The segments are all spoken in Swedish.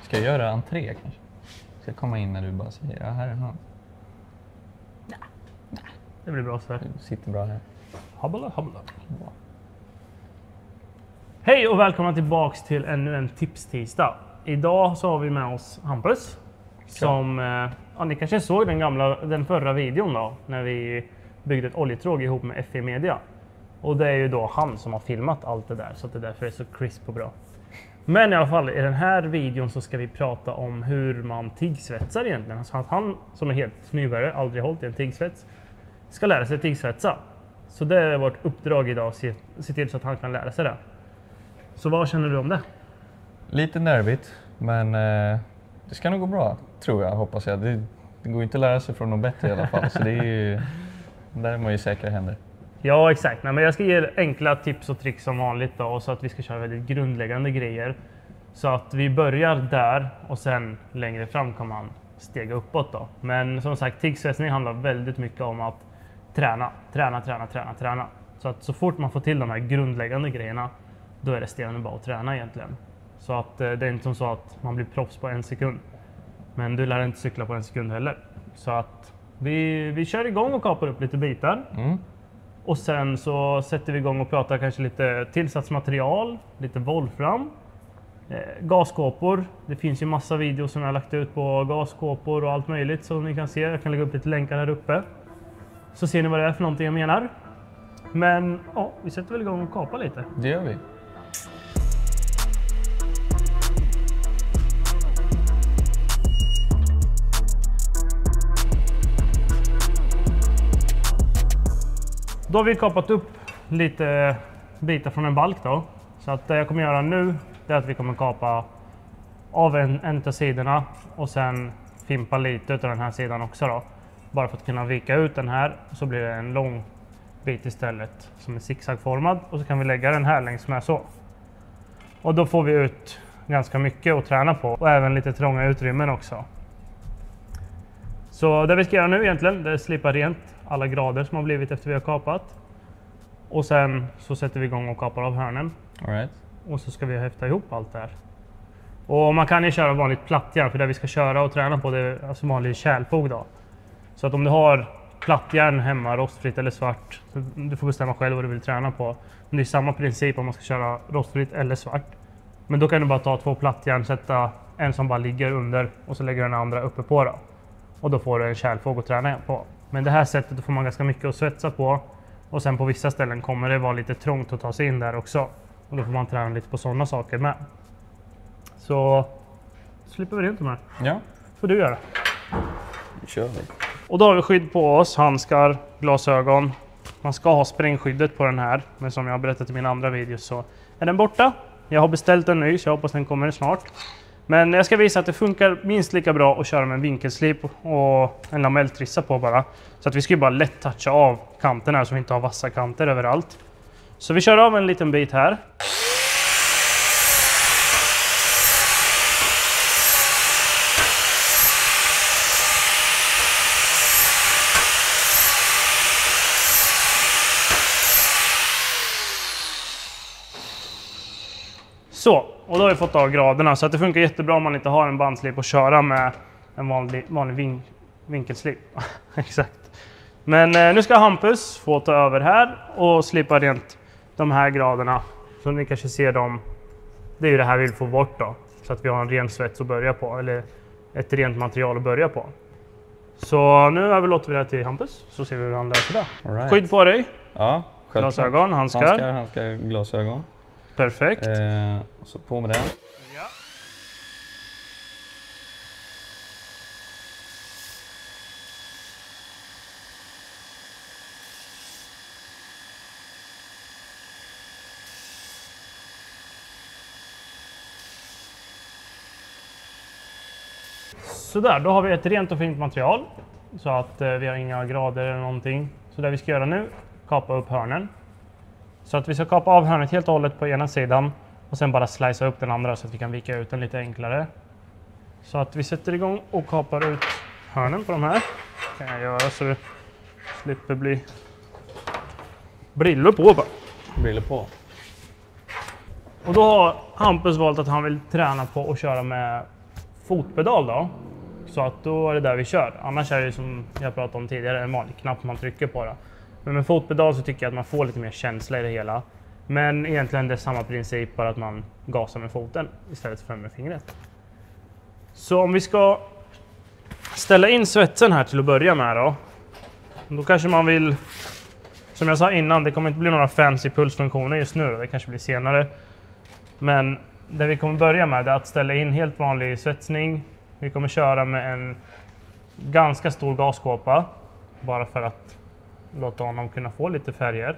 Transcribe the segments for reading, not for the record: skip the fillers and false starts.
Ska jag göra entré kanske? Ska jag komma in när du bara säger, ja, här är han. Nej. Det blir bra så här. Du sitter bra här. Habla. Hej och välkomna tillbaks till ännu en tipstisdag. Idag så har vi med oss Hampus. Som, ni kanske såg den förra videon då. När vi byggde ett oljetråg ihop med FE Media. Och det är ju då han som har filmat allt det där. Så att det därför är så crisp och bra. Men i alla fall, i den här videon så ska vi prata om hur man tiggsvetsar egentligen. Så att han som är helt nybörjare, aldrig hållit i en tiggsvets, ska lära sig tiggsvetsa. Så det är vårt uppdrag idag, se till så att han kan lära sig det. Så vad känner du om det? Lite nervigt, men det ska nog gå bra, tror jag, hoppas jag. Det går inte att lära sig från något bättre i alla fall, så det är ju, där är man ju säkra händer. Ja, exakt. Nej, men jag ska ge enkla tips och tricks som vanligt då, och så att vi ska köra väldigt grundläggande grejer. Så att vi börjar där och sen längre fram kan man stega uppåt då. Men som sagt, tiggsvetsning handlar väldigt mycket om att träna. Så att så fort man får till de här grundläggande grejerna, då är det stenande bara att träna egentligen. Så att det är inte som så att man blir proffs på en sekund. Men du lär inte cykla på en sekund heller. Så att vi kör igång och kapar upp lite bitar. Och sen så sätter vi igång och pratar kanske lite tillsatsmaterial, lite volfram, gaskåpor. Det finns ju massa videos som jag har lagt ut på gaskåpor och allt möjligt som ni kan se. Jag kan lägga upp lite länkar här uppe. Så ser ni vad det är för någonting jag menar. Men ja, vi sätter väl igång och kapar lite. Det gör vi. Då har vi kapat upp lite bitar från en balk då. Så att det jag kommer göra nu, det är att vi kommer kapa av en av sidorna och sen fimpa lite av den här sidan också då. Bara för att kunna vika ut den här, så blir det en lång bit istället som är zigzagformad, och så kan vi lägga den här längs med så. Och då får vi ut ganska mycket att träna på, och även lite trånga utrymmen också. Så det vi ska göra nu egentligen, det är att slipa rent alla grader som har blivit efter vi har kapat. Och sen så sätter vi igång och kapar av hörnen. All right. Och så ska vi häfta ihop allt det här. Och man kan ju köra vanligt plattjärn, för det vi ska köra och träna på det är alltså vanlig kärlfog då. Så att om du har plattjärn hemma, rostfritt eller svart, du får bestämma själv vad du vill träna på. Men det är samma princip om man ska köra rostfritt eller svart. Men då kan du bara ta 2 plattjärn, sätta en som bara ligger under och så lägger den andra uppe på då. Och då får du en kärlfåg att träna på. Men det här sättet får man ganska mycket att svetsa på. Och sen på vissa ställen kommer det vara lite trångt att ta sig in där också. Och då får man träna lite på sådana saker med. Så slipper vi rent de här. Ja. Får du göra. Nu kör vi. Och då har vi skydd på oss, handskar, glasögon. Man ska ha sprängskyddet på den här. Men som jag har berättat i mina andra videos så är den borta. Jag har beställt en ny så jag hoppas den kommer snart. Men jag ska visa att det funkar minst lika bra att köra med en vinkelslip och en lamelltrissa på bara. Så att vi ska ju bara lätt toucha av kanterna så vi inte har vassa kanter överallt. Så vi kör av en liten bit här. Så, och då har vi fått av graderna, så att det funkar jättebra om man inte har en bandslip att köra med en vanlig vinkelslip. Exakt. Men nu ska Hampus få ta över här och slipa rent de här graderna. Så ni kanske ser dem. Det är ju det här vi vill få bort då. Så att vi har en ren svets att börja på, eller ett rent material att börja på. Så nu överlåter vi det till Hampus, så ser vi hur han löser det. Right. Skydd på dig. Ja, självklart. Glasögon, handskar. Handskar, glasögon. Perfekt. Så på med den. Ja. Så där, då har vi ett rent och fint material. Så att vi har inga grader eller någonting. Så det vi ska göra nu, kapa upp hörnen. Så att vi ska kapa av hörnet helt och hållet på ena sidan. Och sen bara slicea upp den andra så att vi kan vika ut den lite enklare. Så att vi sätter igång och kapar ut hörnen på de här. Kan jag göra så det slipper bli brillor på bara. Brillor på. Och då har Hampus valt att han vill träna på att köra med fotpedal då. Så att då är det där vi kör. Annars är det som jag pratade om tidigare en vanlig knapp man trycker på. Då. Men med fotpedal så tycker jag att man får lite mer känsla i det hela. Men egentligen det är samma princip, bara att man gasar med foten istället för med fingret. Så om vi ska ställa in svetsen här till att börja med då kanske man vill, som jag sa innan, det kommer inte bli några fancy pulsfunktioner just nu, det kanske blir senare. Men det vi kommer börja med är att ställa in helt vanlig svetsning. Vi kommer köra med en ganska stor gaskåpa, bara för att låta honom kunna få lite färger.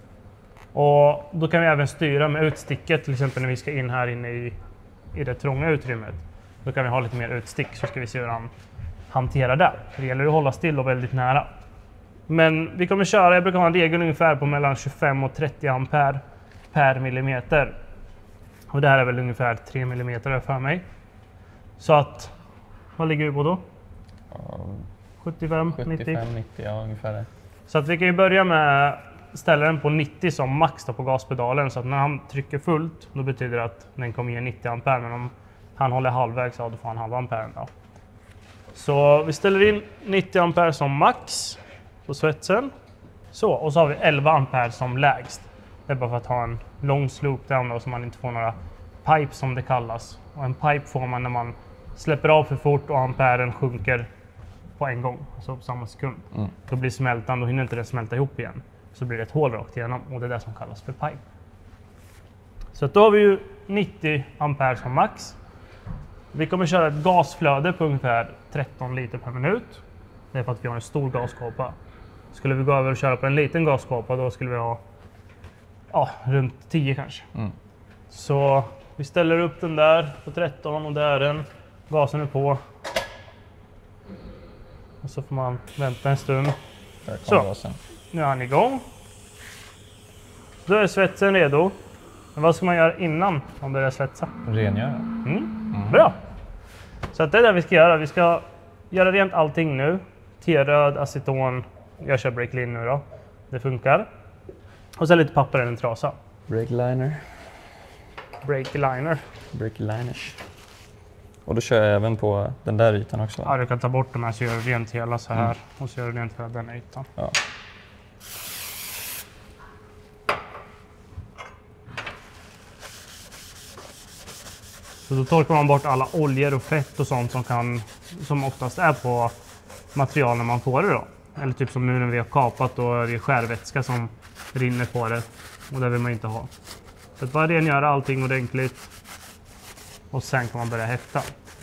Och då kan vi även styra med utsticket, till exempel när vi ska in här inne i det trånga utrymmet. Då kan vi ha lite mer utstick, så ska vi se hur han hanterar det. Det gäller att hålla still och väldigt nära. Men vi kommer köra, jag brukar ha en regel ungefär på mellan 25 och 30 ampere per millimeter. Och det här är väl ungefär 3 millimeter för mig. Så att, vad ligger vi på då? 75, 90? 90, ja ungefär det. Så att vi kan ju börja med ställa den på 90 som max på gaspedalen. Så att när han trycker fullt, då betyder det att den kommer ge 90 ampere. Men om han håller halvvägs, så då får han halva ampere då. Så vi ställer in 90 ampere som max på svetsen. Så, och så har vi 11 ampere som lägst. Det är bara för att ha en lång sloop down då, så man inte får några pipe som det kallas. Och en pipe får man när man släpper av för fort och amperen sjunker på en gång, alltså på samma sekund. Då blir smältan, då hinner inte det smälta ihop igen. Så blir det ett hål rakt igenom, och det är det som kallas för pipe. Så då har vi ju 90 ampere som max. Vi kommer köra ett gasflöde på ungefär 13 liter per minut. Det är för att vi har en stor gaskåpa. Skulle vi gå över och köra på en liten gaskåpa, då skulle vi ha runt 10 kanske. Så vi ställer upp den där på 13 och där är den. Gasen är på. Och så får man vänta en stund. Så, nu är han igång. Då är svetsen redo. Men vad ska man göra innan man börjar svetsa? Rengöra. Bra! Så att det är det vi ska göra. Vi ska göra rent allting nu. T-röd, aceton. Jag kör breaklin nu då. Det funkar. Och så lite papper eller en trasa. Breakliner. Breakliners. Och då kör jag även på den där ytan också? Ja, du kan ta bort de här så gör du rent hela så här. Och så gör du rent hela den ytan. Ja. Så då torkar man bort alla oljor och fett och sånt som oftast är på material när man får det då. Eller typ som nu när vi har kapat och det är skärvätska som rinner på det. Och det vill man inte ha. Så att bara rengöra allting ordentligt. Och sen kan man börja häfta.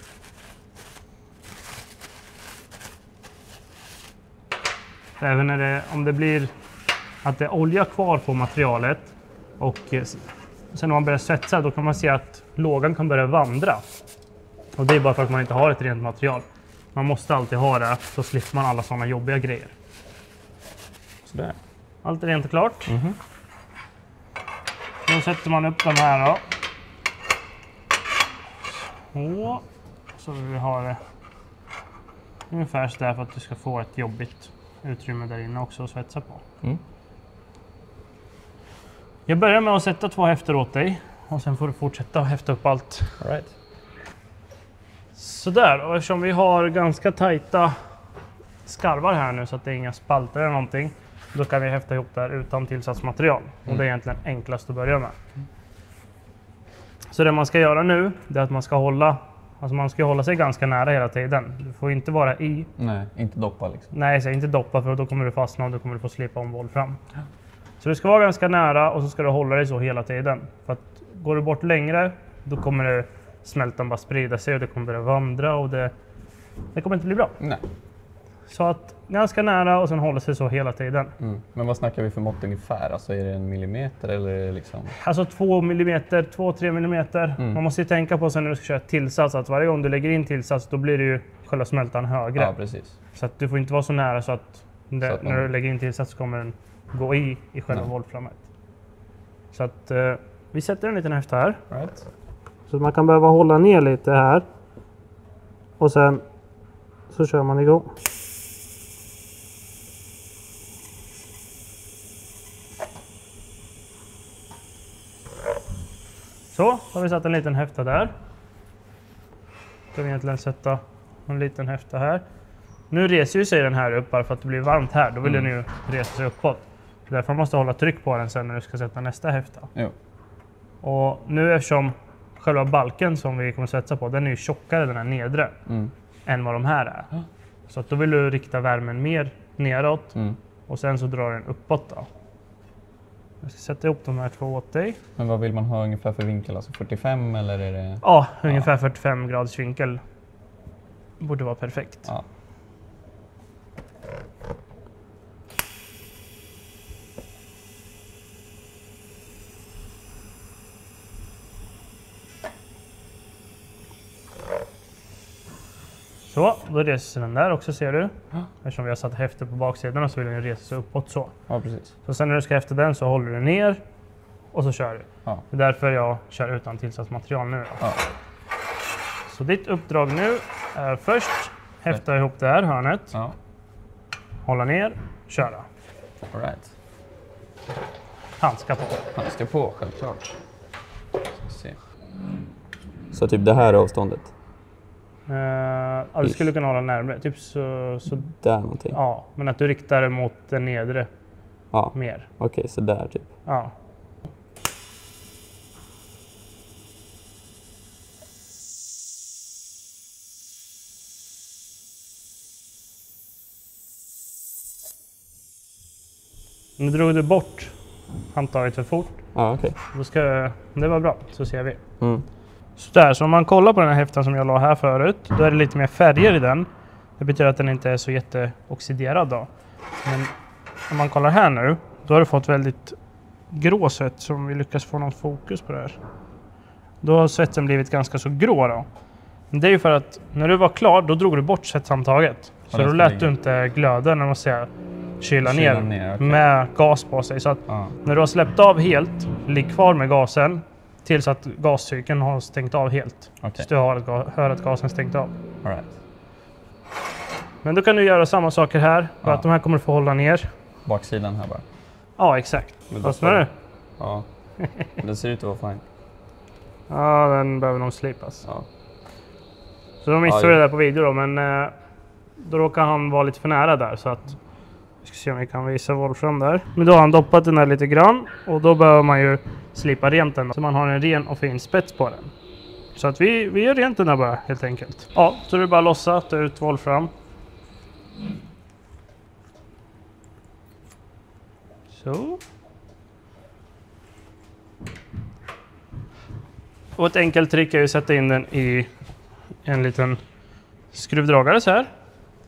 Även om det blir att det är olja kvar på materialet och sen när man börjar svetsa, då kan man se att lågan kan börja vandra. Och det är bara för att man inte har ett rent material. Man måste alltid ha det, så slipper man alla sådana jobbiga grejer. Sådär. Allt är rent och klart. Då sätter man upp den här då. Så vi har det ungefär så där för att du ska få ett jobbigt utrymme där inne också att svetsa på. Jag börjar med att sätta 2 häfter åt dig och sen får du fortsätta att häfta upp allt. All right. Sådär, och eftersom vi har ganska tajta skarvar här nu så att det är inga spalter eller någonting, då kan vi häfta ihop det här utan tillsatsmaterial. Och det är egentligen enklast att börja med. Så det man ska göra nu, det är att man ska hålla sig ganska nära hela tiden. Du får inte vara i. Nej, inte doppa liksom. Nej, så inte doppa, för då kommer du fastna och då kommer du få slipa om boll fram. Så du ska vara ganska nära och så ska du hålla dig så hela tiden. För att går du bort längre, då kommer det smältan bara sprida sig och det kommer börja vandra och det kommer inte bli bra. Nej. Så att ganska nära och sen hålla sig så hela tiden. Men vad snackar vi för mått ungefär? Alltså är det 1 millimeter eller är det liksom? Alltså 2-3 millimeter. Man måste ju tänka på sen när du ska köra tillsats att varje gång du lägger in tillsats, då blir det ju själva smältan högre. Ja, precis. Så att du får inte vara så nära så att när du lägger in tillsats så kommer den gå i själva volframet. Så att vi sätter en liten häfta här. Right. Så man kan behöva hålla ner lite här. Och sen så kör man igång. Så har vi satt en liten häfta där. Ska vi egentligen sätta en liten häfta här. Nu reser ju sig den här upp bara för att det blir varmt här. Då vill den ju resa sig uppåt. Därför måste du hålla tryck på den sen när du ska sätta nästa häfta. Jo. Och nu eftersom själva balken som vi kommer sätta på, den är ju tjockare den här nedre än vad de här är. Så att då vill du rikta värmen mer neråt och sen så drar den uppåt då. Jag ska sätta ihop de här två åt dig. Men vad vill man ha ungefär för vinkel? Alltså 45 eller är det... Ja, ungefär 45 graders vinkel. Borde vara perfekt. Ja. Så, då reser sig den där också ser du. Eftersom vi har satt häfter på baksidan så vill den resa sig uppåt så. Ja, precis. Så sen när du ska häfta den så håller du ner och så kör du. Ja. Det är därför jag kör utan tillsatsmaterial nu. Ja. Så ditt uppdrag nu är först häfta ihop det här hörnet. Ja. Hålla ner, köra. All right. Handskar på. Handskar på, självklart. Ska se. Så typ det här avståndet? Ja, du skulle kunna hålla närmare. Typ så Där någonting? ja, men att du riktar det mot den nedre Ja, mer. okej, så där typ. Ja. Nu drog du bort handtaget för fort. Ja, okej. Då ska, det var bra, så ser vi. Mm. Så där, så om man kollar på den här häftan som jag la här förut, då är det lite mer färger i den. Det betyder att den inte är så jätteoxiderad då. Men om man kollar här nu, då har du fått väldigt grå svett som vi lyckas få någon fokus på det här. Då har svetten blivit ganska så grå då. Men det är ju för att när du var klar, då drog du bort svettsamtaget. Så då lät du inte glöda när man säger kyla ner okay. med gas på sig. Så att när du har släppt av helt, ligg kvar med gasen tills att gascykeln har stängt av helt. Okay. Så du hör att gasen stängt av. All right. Men då kan du göra samma saker här. För att de här kommer få hålla ner. Baksidan här bara. Ja, exakt. Fastnar du? Ja, det ser ut att vara fint. Ja, den behöver nog slipas. Ja. Så de missade det där på video då, men då råkar han vara lite för nära där. Så att vi ska se om vi kan visa Wolfram där. Men då har han doppat den där lite grann. Och då behöver man ju slipa rent den. Så man har en ren och fin spets på den. Så att vi gör rent den där bara helt enkelt. Ja, så det är bara att lossa, ta ut Wolfram. Så. Och ett enkelt trick är att sätta in den i en liten skruvdragare så här.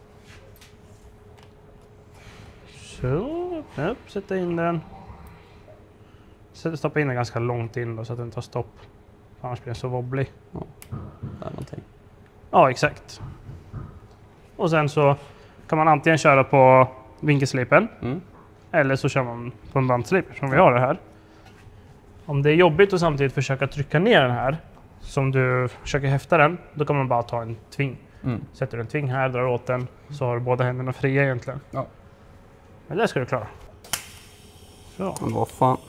Så, upp, sätta in den. Stoppa in den ganska långt in då, så att den tar stopp. Annars blir den så wobblig. Ja, där någonting. Ja, exakt. Och sen så kan man antingen köra på vinkelslipen. Eller så kör man på en bandsliper som vi har det här. Om det är jobbigt att samtidigt försöka trycka ner den här, som du försöker häfta den, då kan man bara ta en tving. Sätter du en tving här, drar åt den, så har du båda händerna fria egentligen. Ja. Men det ska du klara. Så. Men vad fan.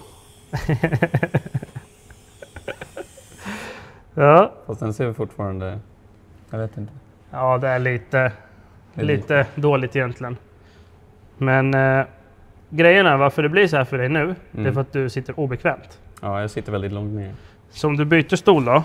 Ja. Fast den ser fortfarande... Jag vet inte. Ja, det är lite dåligt egentligen. Men grejen är varför det blir så här för dig nu, det är för att du sitter obekvämt. Ja, jag sitter väldigt långt ner. Så om du byter stol då.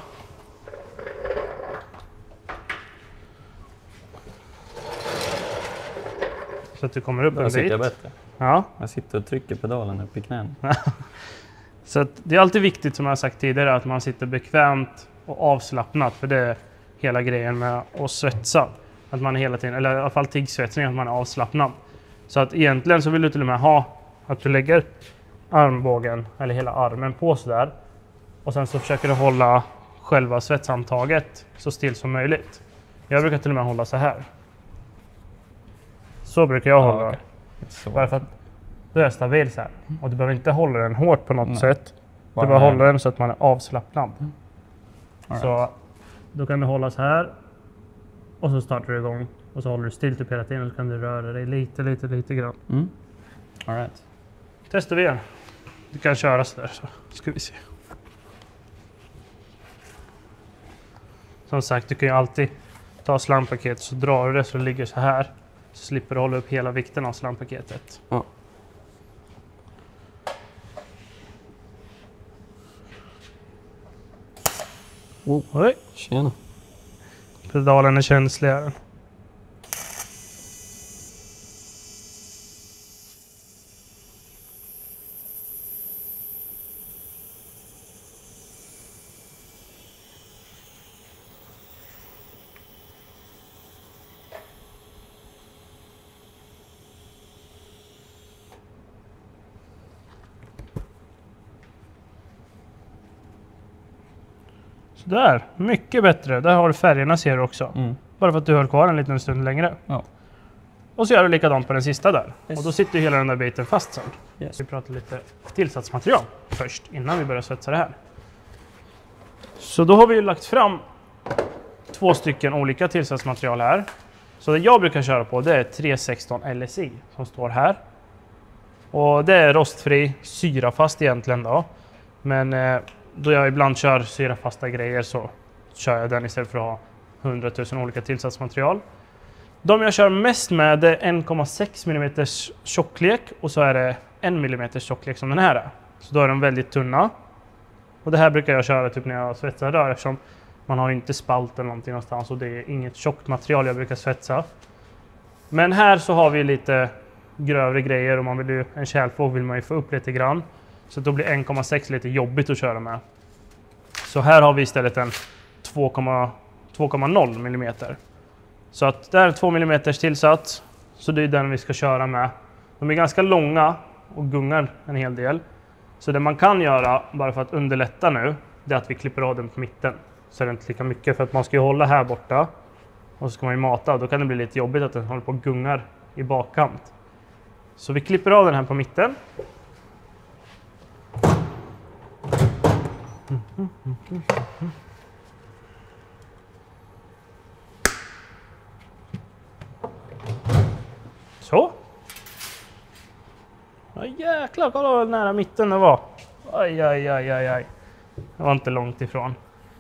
Så att du kommer upp en Där bit. sitter jag bättre. Ja. Jag sitter och trycker pedalen upp i knän. Så att det är alltid viktigt, som jag har sagt tidigare, att man sitter bekvämt och avslappnat. För det är hela grejen med att svetsa. Att man hela tiden, eller i alla fall tiggsvetsning, att man är avslappnad. Så att egentligen så vill du till och med ha att du lägger armbågen eller hela armen på sådär. Och sen så försöker du hålla själva svetshandtaget så still som möjligt. Jag brukar till och med hålla så här. Så brukar jag hålla. Okay. Så. Bara för att du är stabil så här. Och du behöver inte hålla den hårt på något sätt. Bara du bara håller den så att man är avslappnad. Right. Så då kan du hålla så här. Och så startar du igång. Och så håller du still typ hela tiden. Och så kan du röra dig lite grann. All right. Testar vi igen. Du kan köra så där, så ska vi se. som sagt, du kan ju alltid ta slampaketet så drar du det så det ligger så här. Så slipper du hålla upp hela vikten av slampaketet. Ja. Oj, Tjena. pedalen är känsligare. Där, mycket bättre. Där har du färgerna ser du också. Bara för att du höll kvar en liten stund längre. Ja. Och så gör du likadant på den sista där. Yes. Och då sitter ju hela den där biten fast sen. Yes. Vi pratar lite tillsatsmaterial först innan vi börjar svetsa det här. Så då har vi ju lagt fram 2 stycken olika tillsatsmaterial här. Så det jag brukar köra på det är 316 LSI som står här. Och det är rostfri, syrafast egentligen då. Men då jag ibland kör syrafasta grejer så kör jag den istället för att ha 100 000 olika tillsatsmaterial. De jag kör mest med är 1,6 mm tjocklek och så är det 1 mm tjocklek som den här är. Så då är de väldigt tunna. Och det här brukar jag köra typ när jag svetsar rör eftersom man har inte spalt eller någonting någonstans och det är inget tjockt material jag brukar svetsa. Men här så har vi lite grövre grejer och man vill ju, en kärlfåg vill man ju få upp lite grann. Så då blir 1,6 lite jobbigt att köra med. Så här har vi istället en 2,0 mm. Så att det är 2 mm tillsats. Så det är den vi ska köra med. De är ganska långa och gungar en hel del. Så det man kan göra, bara för att underlätta nu, det är att vi klipper av den på mitten. Så det är inte lika mycket för att man ska ju hålla här borta. Och så ska man ju mata. Då kan det bli lite jobbigt att den håller på och gungar i bakkant. Så vi klipper av den här på mitten. Så. Ja, jäklar, kolla vad nära mitten det var. Aj. Det var inte långt ifrån.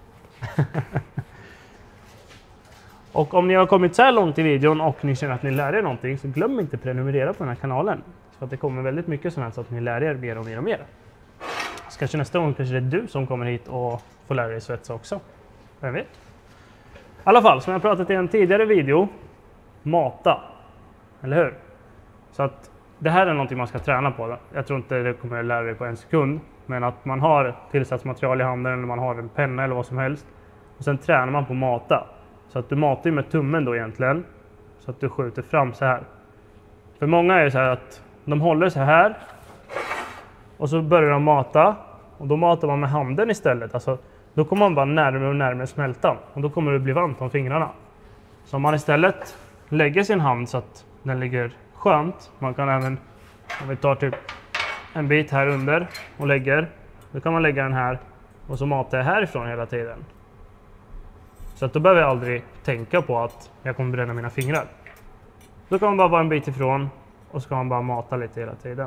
Och om ni har kommit så här långt i videon och ni känner att ni lär er någonting så glöm inte prenumerera på den här kanalen. För att det kommer väldigt mycket sånt här så att ni lär er mer och mer och mer. Så kanske nästa gång kanske det är du som kommer hit och får lära dig svetsa också. Vem vet? I alla fall, som jag pratat i en tidigare video, mata. Eller hur? Så att det här är någonting man ska träna på. Jag tror inte det kommer att lära dig på en sekund. Men att man har tillsatsmaterial i handen eller man har en penna eller vad som helst. Och sen tränar man på mata. Så att du matar med tummen då egentligen. Så att du skjuter fram så här. För många är det så här att de håller så här. Och så börjar de mata. Och då matar man med handen istället. Alltså, då kommer man bara närmare och närmare smältan. Och då kommer det bli varmt om fingrarna. Så om man istället lägger sin hand så att den ligger skönt. Man kan även, om vi tar typ en bit här under och lägger. Då kan man lägga den här. Och så matar jag härifrån hela tiden. Så att då behöver jag aldrig tänka på att jag kommer bränna mina fingrar. Då kan man bara vara en bit ifrån. Och så kan man bara mata lite hela tiden.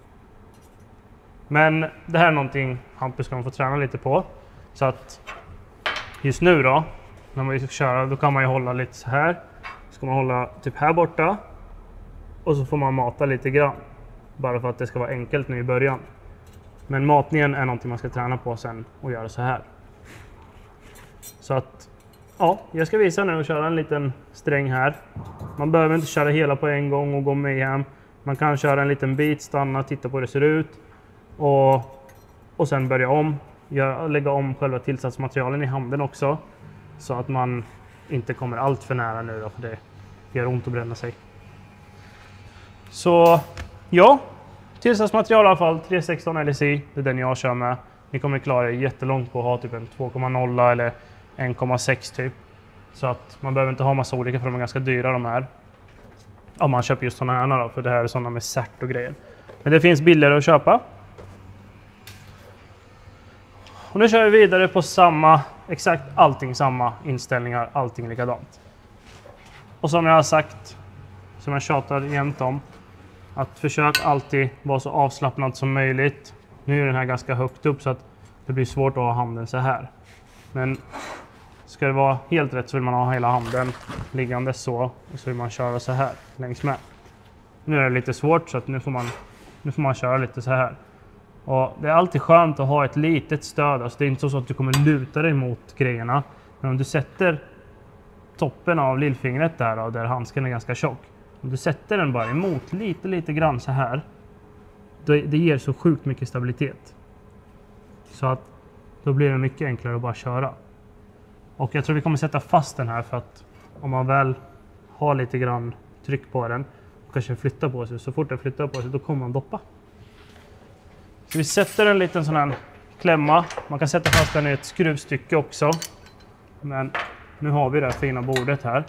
Men det här är någonting Hampus ska få träna lite på. Så att just nu då, när man ska köra, då kan man ju hålla lite så här. Så ska man hålla typ här borta. Och så får man mata lite grann. Bara för att det ska vara enkelt nu i början. Men matningen är någonting man ska träna på sen och göra så här. Så att, ja, jag ska visa nu och köra en liten sträng här. Man behöver inte köra hela på en gång och gå med hem. Man kan köra en liten bit, stanna, titta på hur det ser ut. Och sen börja om. Lägga om själva tillsatsmaterialen i handen också. Så att man inte kommer allt för nära nu då, för det gör ont att bränna sig. Så ja, tillsatsmaterial i alla fall 316 LSI, det är den jag kör med. Ni kommer klara er jättelångt på att ha typ en 2,0 eller 1,6 typ. Så att man behöver inte ha massa olika för de är ganska dyra de här. Om man köper just sådana här då, för det här är sådana med cert och grejer. Men det finns billigare att köpa. Och nu kör vi vidare på samma, exakt allting samma inställningar, allting likadant. Och som jag har sagt, som jag tjatar jämt om, att försök alltid vara så avslappnad som möjligt. Nu är den här ganska högt upp så att det blir svårt att ha handen så här. Men ska det vara helt rätt så vill man ha hela handen liggande så. Och så vill man köra så här längs med. Nu är det lite svårt så att nu får man köra lite så här. Och det är alltid skönt att ha ett litet stöd. Alltså det är inte så att du kommer luta dig mot grejerna. Men om du sätter toppen av lillfingret där handsken är ganska tjock. Om du sätter den bara emot lite grann så här. Det ger så sjukt mycket stabilitet. Så att då blir det mycket enklare att bara köra. Och jag tror vi kommer sätta fast den här för att om man väl har lite grann tryck på den och kanske flyttar på sig. Så fort den flyttar på sig då kommer man doppa. Så vi sätter en liten sån här klämma. Man kan sätta fast den i ett skruvstycke också. Men nu har vi det här fina bordet här.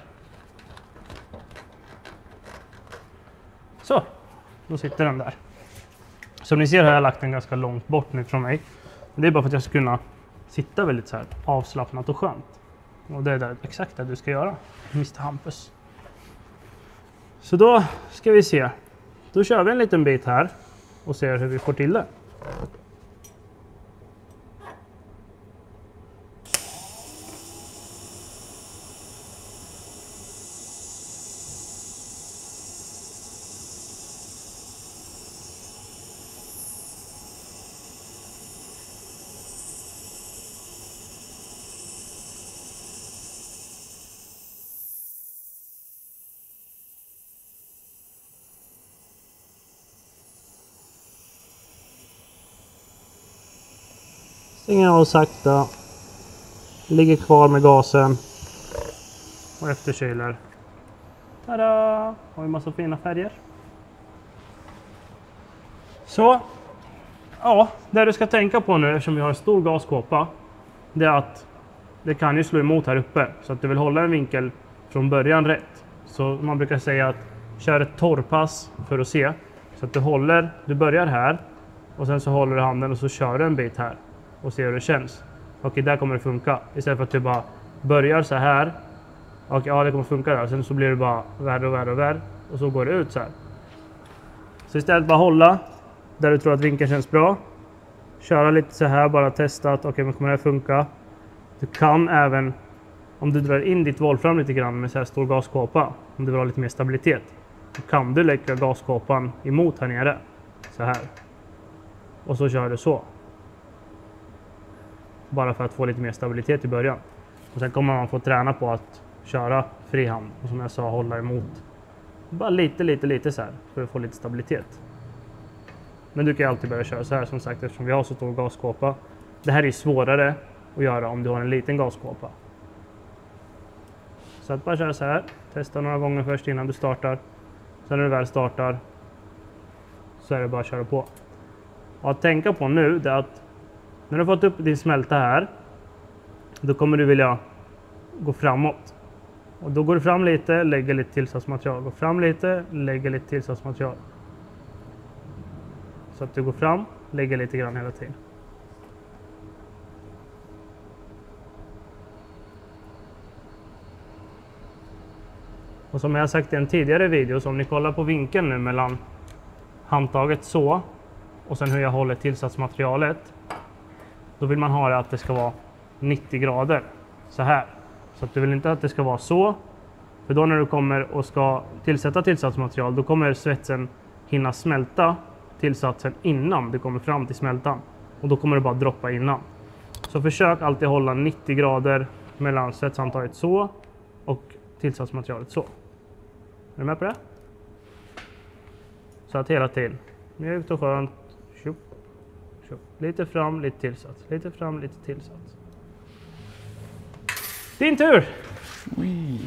Så, då sitter den där. Som ni ser har jag lagt den ganska långt bort nu från mig. Det är bara för att jag ska kunna sitta väldigt så här avslappnat och skönt. Och det är där exakt det du ska göra, Mr. Hampus. Så då ska vi se. Då kör vi en liten bit här och ser hur vi får till det. Stänger av sakta. Ligger kvar med gasen. Och efterkyler. Tada! Har vi massa fina färger. Så. Ja, det du ska tänka på nu eftersom vi har en stor gaskåpa. Det är att det kan ju slå emot här uppe. Så att du vill hålla en vinkel från början rätt. Så man brukar säga att kör ett torrpass för att se. Så att du börjar här. Och sen så håller du handen och så kör du en bit här. Och se hur det känns. Okej, där kommer det funka. Istället för att du bara börjar så här. Och ja, det kommer funka där. Sen så blir det bara värre och värre och värre. Och så går det ut så här. Så istället bara hålla. Där du tror att vinkeln känns bra. Köra lite så här. Bara testa att okej, men kommer det här funka? Du kan även, om du drar in ditt volfram lite grann med så här stor gaskåpa. Om du vill ha lite mer stabilitet. Då kan du lägga gaskåpan emot här nere. Så här. Och så kör du så. Bara för att få lite mer stabilitet i början. Och sen kommer man få träna på att köra frihand. Och som jag sa, hålla emot. Bara lite så här. För att få lite stabilitet. Men du kan ju alltid börja köra så här som sagt. Eftersom vi har så stor gaskåpa. Det här är svårare att göra om du har en liten gaskåpa. Så att bara köra så här. Testa några gånger först innan du startar. Sen när du väl startar. Så är det bara att köra på. Och att tänka på nu är att när du har fått upp din smälta här, då kommer du vilja gå framåt. Och då går du fram lite, lägger lite tillsatsmaterial. Går fram lite, lägger lite tillsatsmaterial. Så att du går fram, lägger lite grann hela tiden. Och som jag har sagt i en tidigare video, så om ni kollar på vinkeln nu mellan handtaget så och sen hur jag håller tillsatsmaterialet. Då vill man ha det att det ska vara 90 grader. Så här. Så att du vill inte att det ska vara så. För då när du kommer och ska tillsätta tillsatsmaterial. Då kommer svetsen hinna smälta tillsatsen innan du kommer fram till smältan. Och då kommer det bara droppa innan. Så försök alltid hålla 90 grader mellan svetshandtaget så och tillsatsmaterialet så. Är du med på det? Så att hela tiden. Mjukt och skönt. Lite fram, lite tillsats. Lite fram, lite tillsats. Din tur! Ui.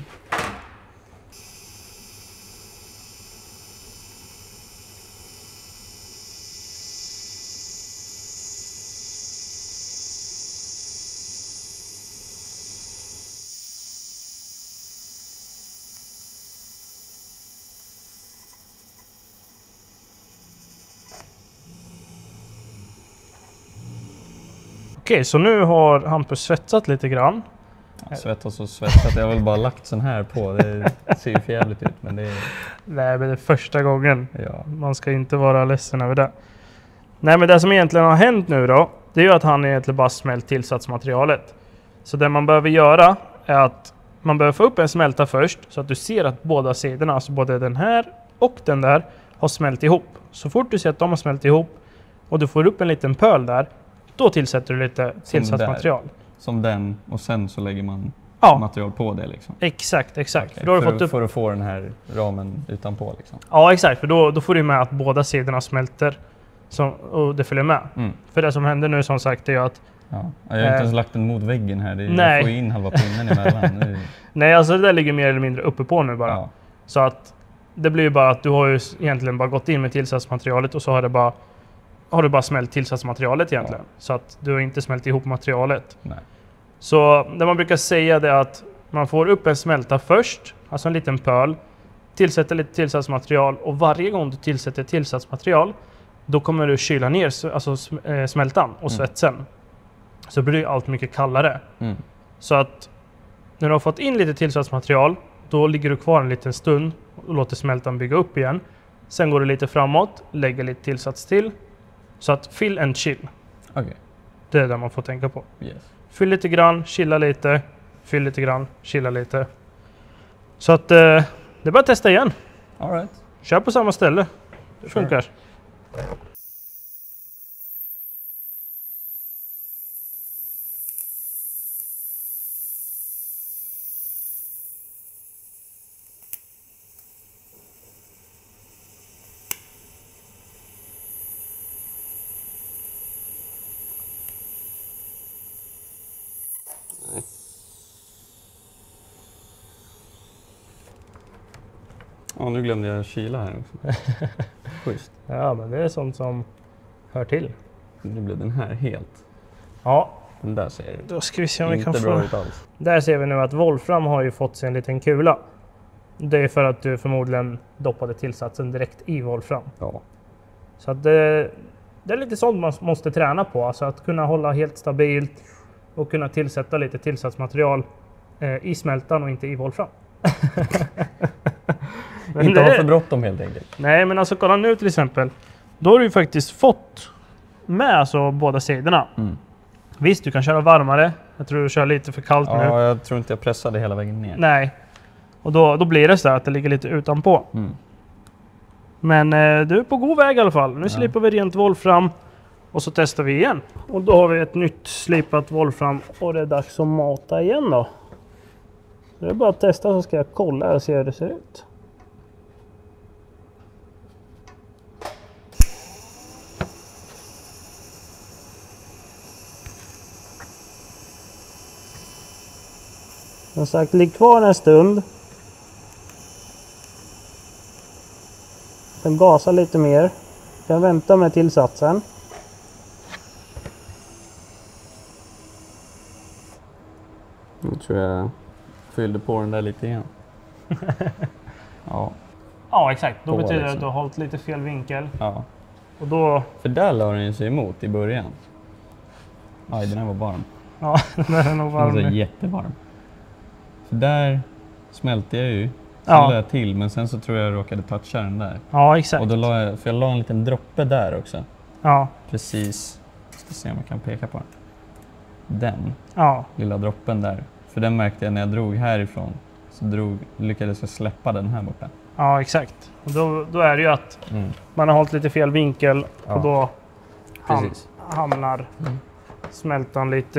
Okej, så nu har Hampus svetsat lite grann. Svettas och svettat. Jag har väl bara lagt sån här på. Det ser ju för jävligt ut. Men det är... Nej, men det är första gången. Ja. Man ska inte vara ledsen över det. Nej, men det som egentligen har hänt nu då. Det är ju att han egentligen bara smält tillsatsmaterialet. Så det man behöver göra är att man behöver få upp en smälta först så att du ser att båda sidorna, alltså både den här och den där, har smält ihop. Så fort du ser att de har smält ihop och du får upp en liten pöl där, då tillsätter du lite tillsatsmaterial. Som den, och sen så lägger man material på det liksom. Exakt. Okay. För, då har du fått upp... för att få den här ramen utanpå liksom. Ja, exakt. För då får du med att båda sidorna smälter och det följer med. För det som händer nu som sagt är att... Ja. Jag har inte ens lagt den mot väggen här. Jag får in halva pinnen emellan. Nej, alltså det där ligger mer eller mindre uppe på nu bara. Ja. Så att det blir ju bara att du har ju egentligen bara gått in med tillsatsmaterialet och så har du bara smält tillsatsmaterialet egentligen. Ja. Så att du har inte smält ihop materialet. Nej. Så det man brukar säga är att man får upp en smälta först, alltså en liten pöl, tillsätter lite tillsatsmaterial och varje gång du tillsätter tillsatsmaterial då kommer du kyla ner alltså smältan och svetsen. Så blir allt mycket kallare. Så att när du har fått in lite tillsatsmaterial då ligger du kvar en liten stund och låter smältan bygga upp igen. Sen går du lite framåt, lägger lite tillsats till. Så att fill and chill. Okay. Det är det man får tänka på. Yes. Fyll lite grann, chilla lite. Fyll lite grann, chilla lite. Så att det är bara att testa igen. All right. Kör på samma ställe. Det funkar. Ja, nu glömde jag kyla här också. Schysst. Ja, men det är sånt som hör till. Nu blev den här helt. Ja. Den där ser då ska vi se om vi kan inte få... bra ut alls. Där ser vi nu att Wolfram har ju fått sig en liten kula. Det är för att du förmodligen doppade tillsatsen direkt i Wolfram. Ja. Så att det är lite sånt man måste träna på. Alltså att kunna hålla helt stabilt och kunna tillsätta lite tillsatsmaterial i smältan och inte i Wolfram. Inte ha för bråttom helt enkelt. Nej, men alltså kolla nu till exempel. Då har du ju faktiskt fått med alltså båda sidorna. Visst, du kan köra varmare. Jag tror du kör lite för kallt nu. Ja, jag tror inte jag pressade hela vägen ner. Nej. Och då blir det så att det ligger lite utanpå. Men du är på god väg i alla fall. Nu slipar vi rent Wolfram. Och så testar vi igen. Och då har vi ett nytt slipat Wolfram. Och det är dags att mata igen då. Så det är bara att testa så ska jag kolla och se hur det ser ut. Som sagt, ligg kvar en stund. Sen gasa lite mer. Jag väntar med tillsatsen. Nu tror jag fyllde på den där lite igen. Ja, exakt. Då betyder det liksom att du har hållit lite fel vinkel. Ja. Och då... För där la den ju sig emot i början. Aj, den här var varm. Ja, den är nog varm. Den är jättevarm. För där smälte jag ju. Sen la jag till, men sen så tror jag råkade toucha den där. Ja, exakt. Och då la jag, för jag la en liten droppe där också. Ja. Precis. Ska se om jag kan peka på den. Ja. Lilla droppen där. För den märkte jag när jag drog härifrån. Så lyckades jag släppa den här borta. Ja, exakt. Och då är det ju att man har hållit lite fel vinkel. Och då hamnar smältan lite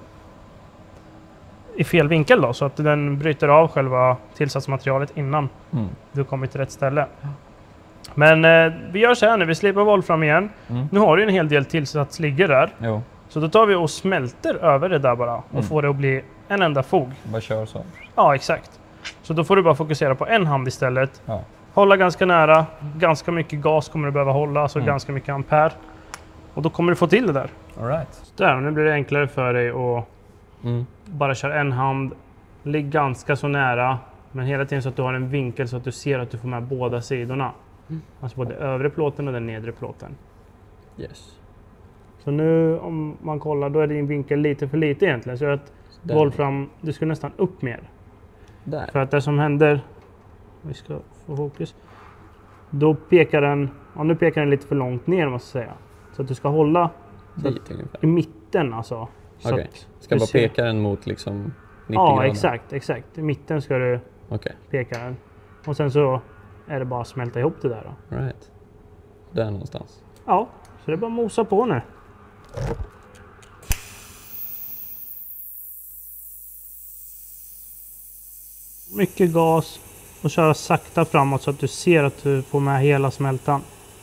i fel vinkel då. Så att den bryter av själva tillsatsmaterialet innan du kommer till rätt ställe. Men vi gör så här nu. Vi slipar Wolfram igen. Nu har du en hel del tillsats ligger där. Jo. Så då tar vi och smälter över det där bara. Och får det att bli en enda fog. Bara kör så. Ja, exakt. Så då får du bara fokusera på en hand istället. Ja. Hålla ganska nära. Ganska mycket gas kommer du behöva hålla. Alltså ganska mycket ampere. Och då kommer du få till det där. All right. Där, nu blir det enklare för dig att bara köra en hand. Ligg ganska så nära. Men hela tiden så att du har en vinkel så att du ser att du får med båda sidorna. Alltså både övre plåten och den nedre plåten. Yes. Så nu om man kollar då är din vinkel lite för lite egentligen. Så att Wolfram, du ska nästan upp mer. Där. För att det som händer, vi ska få fokus. Då pekar den, nu pekar den lite för långt ner måste jag säga. Så att du ska hålla så att, i mitten alltså. Så Okej. att Ska du bara ser- peka den mot liksom 90 Ja, grader? exakt. I mitten ska du Okej, peka den. Och sen så är det bara att smälta ihop det där då. right. Där någonstans. Ja, så det är bara att mosa på nu. Mycket gas och köra sakta framåt så att du ser att du får med hela smältan.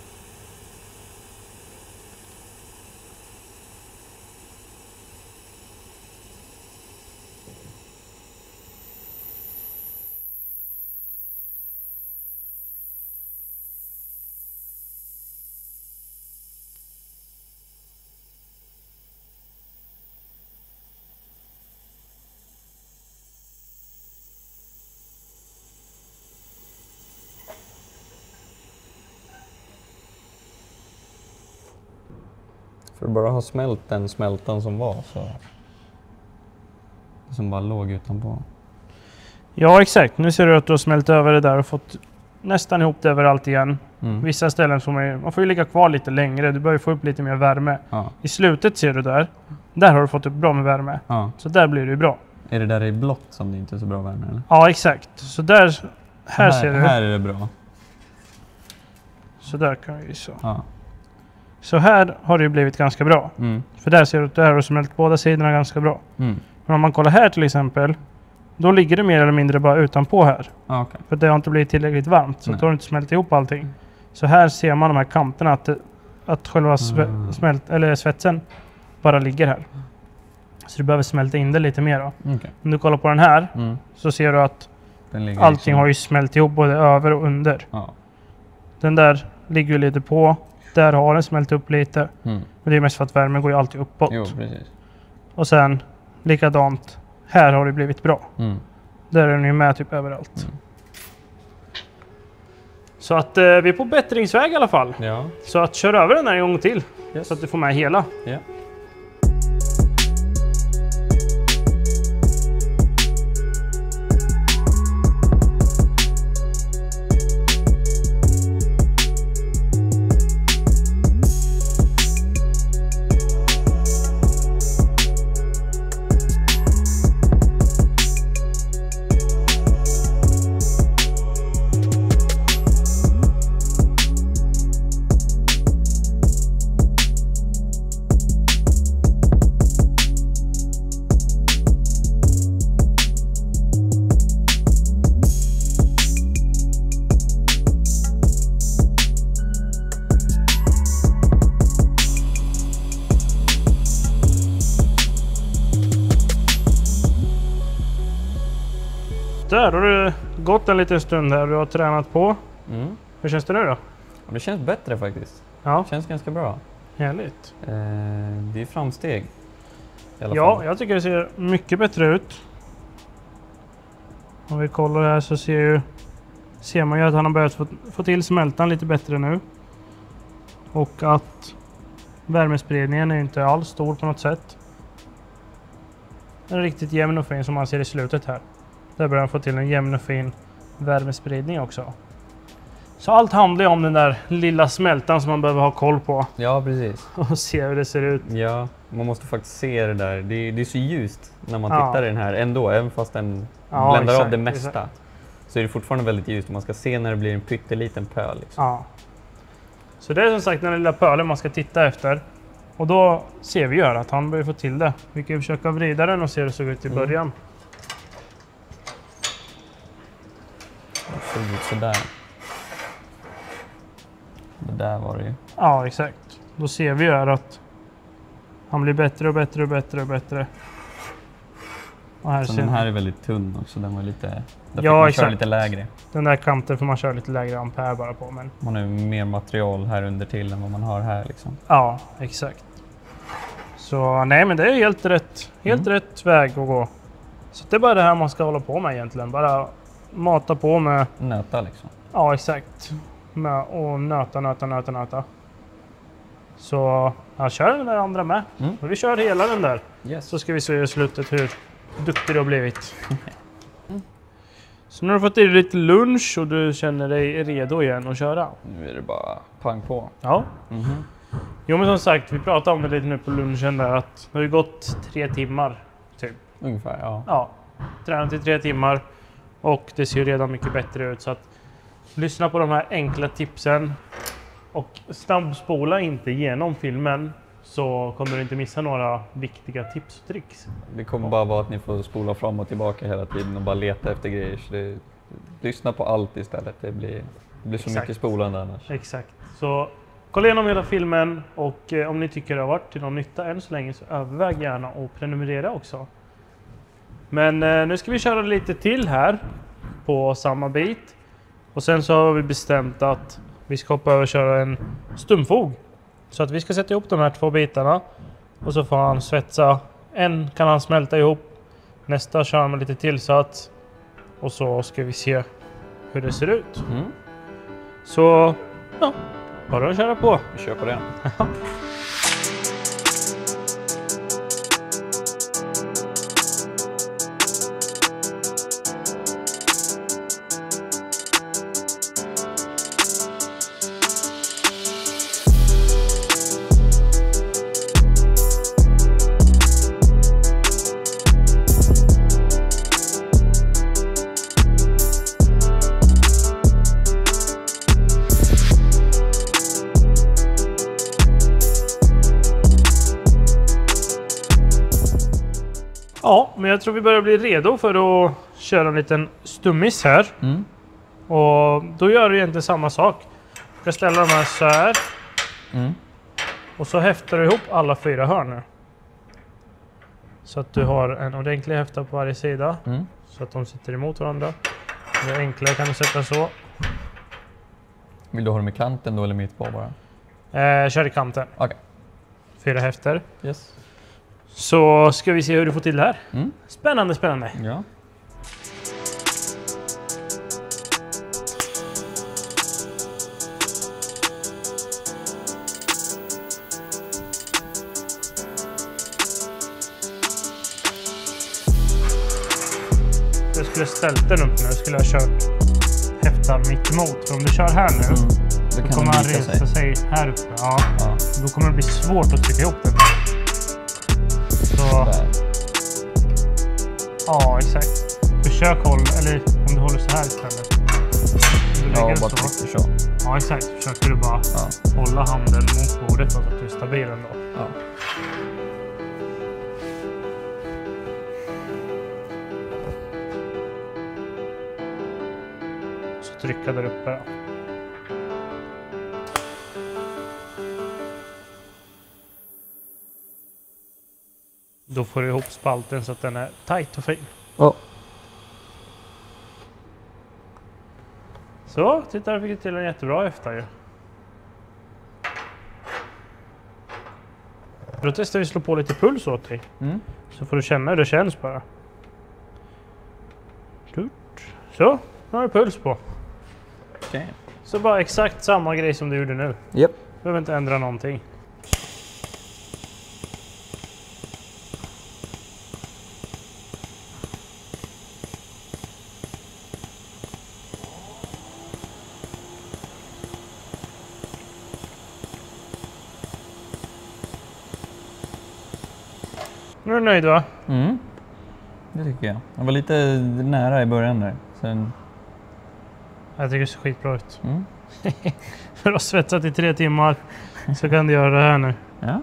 För att bara ha smält den smältan som var så... Som bara låg utanpå. Ja, exakt. Nu ser du att du har smält över det där och fått nästan ihop det överallt igen. Mm. Vissa ställen får man får ju ligga kvar lite längre. Du börjar få upp lite mer värme. Ja. I slutet ser du där. Där har du fått upp bra med värme. Ja. Så där blir det ju bra. Är det där i blått som det inte är så bra värme eller? Ja, exakt. Så där... Här ser du. Här är det bra. Så där kan vi så. Ja. Så här har det ju blivit ganska bra. Mm. För där ser du att där har du smält båda sidorna ganska bra. Mm. Men om man kollar här till exempel. Då ligger det mer eller mindre bara utanpå här. Ja, okej. För det har inte blivit tillräckligt varmt. Så Nej. då har du inte smält ihop allting. Så här ser man de här kanterna. Att själva svetsen bara ligger här. Så du behöver smälta in det lite mer då. Okej. Om du kollar på den här. Mm. Så ser du att Den ligger allting liksom- har ju smält ihop både över och under. Ja. Den där ligger ju lite på. Där har den smält upp lite. Mm. Men det är mest för att värmen går ju alltid uppåt. Jo, precis. Och sen likadant. Här har det blivit bra. Mm. Där är den ju med typ överallt. Mm. Så att vi är på bättringsväg i alla fall. Ja. Så att kör över den här en gång till. Yes. Så att du får med hela. Ja. Där har du gått en liten stund här. Du har tränat på. Mm. Hur känns det nu då? Ja, det känns bättre faktiskt. Ja, Det känns ganska bra. härligt. Det är framsteg. I alla Ja, fall. jag tycker det ser mycket bättre ut. Om vi kollar här så ser man ju att han har börjat få till smältan lite bättre nu. Och att värmespridningen är inte alls stor på något sätt. Den är riktigt jämn och fin som man ser i slutet här. Där börjar han få till en jämn och fin värmespridning också. Så allt handlar ju om den där lilla smältan som man behöver ha koll på Ja, precis. och se hur det ser ut. Ja, man måste faktiskt se det där. Det är så ljust när man Ja. tittar i den här ändå. Även fast den Ja, bländar av exakt, det mesta. exakt. Så är det fortfarande väldigt ljust och man ska se när det blir en pytteliten pöl. Liksom. Ja. Så det är som sagt den lilla pölen man ska titta efter. Och då ser vi ju här att han börjar få till det. Vi kan ju försöka vrida den och se hur det såg ut i början. Det såg ut sådär. Det där var det ju. Ja, exakt. Då ser vi ju här att han blir bättre och bättre och bättre och bättre. Och här Så ser den man. här är väldigt tunn också. Den var lite... Där fick Ja, man köra exakt. lite lägre. Den där kanten får man köra lite lägre ampere bara på. Men Man har ju mer material här under till än vad man har här liksom. ja, exakt. Så nej, men det är helt rätt väg att gå. Så det är bara det här man ska hålla på med egentligen. Bara mata på med, Nöta liksom. ja exakt. Med och nöta. Så jag kör den där andra med. Mm. Och vi kör hela den där. Yes. Så ska vi se i slutet hur duktig du har blivit. Så nu har du fått i dig lite lunch och du känner dig redo igen att köra. Nu är det bara pang på. Ja. Mhm. Jo, men som sagt, vi pratade om det lite nu på lunchen där att det har ju gått 3 timmar typ. Ungefär, ja. Ja, tränat i 3 timmar och det ser ju redan mycket bättre ut, så att lyssna på de här enkla tipsen och snabbspola inte igenom filmen, så kommer du inte missa några viktiga tips och tricks. Det kommer bara vara att ni får spola fram och tillbaka hela tiden och bara leta efter grejer. Så lyssna på allt istället. Det blir så Exakt. mycket spolande annars. Exakt. Så kolla igenom hela filmen och om ni tycker det har varit till någon nytta än så länge så överväg gärna och prenumerera också. Men nu ska vi köra lite till här på samma bit. Och sen så har vi bestämt att vi ska hoppa över och köra en stumfog. Så att vi ska sätta ihop de här 2 bitarna. Och så får han svetsa. En kan han smälta ihop. Nästa kör han med lite tillsats. Och så ska vi se hur det ser ut. Så ja, bara att köra på. Vi kör på det. Ja, men jag tror vi börjar bli redo för att köra en liten stummis här. Och då gör du egentligen samma sak. Jag ställer de här så här. Och så häftar du ihop alla 4 hörn. Så att du har en ordentlig häfta på varje sida. Så att de sitter emot varandra. Det är enklare kan du sätta så. Vill du ha dem i kanten då eller mitt på bara? Kör i kanten. Okej. 4 häfter. Yes. Så ska vi se hur du får till det här. Spännande, spännande. Ja. Jag skulle ställt den upp nu. Jag skulle ha kört häftar mitt emot. För om du kör här nu. Det Då kan kommer han visa resa sig här uppe. Ja. Då kommer det bli svårt att trycka ihop den. Så, Där. ja, exakt. Försök hålla, eller om du håller så här istället. Om du Ja, lägger bara så. trycker så. Ja, exakt. Försöker du bara hålla handen mot bordet så att du är stabil ändå. Ja. Så trycka där uppe. Då. Då får du ihop spalten så att den är tight och fin. Ja. Så, titta, jag fick till en jättebra efter ju. Då testar vi slå på lite puls åt dig. Så får du känna hur det känns bara. Så, nu har du puls på. Okej. Så bara exakt samma grej som du gjorde nu. Japp. Behöver inte ändra någonting. Nu är du nöjd va? Det tycker jag. Jag var lite nära i början där. Sen... Jag tycker det ser skitbra ut. För att ha svetsat i 3 timmar så kan du göra det här nu. Ja.